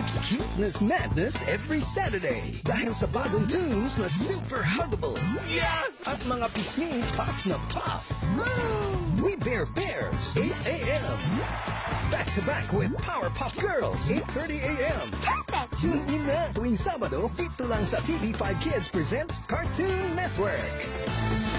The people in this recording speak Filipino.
It's Cuteness Madness every Saturday dahil sa bagong tunes na super huggable. Yes! At mga pisngi puff na puff. We Bear Bears, 8 a.m. Back to back with Powerpuff Girls, 8:30 a.m. Perfect! Tune in na tuwing Sabado dito lang sa TV5 Kids presents Cartoon Network.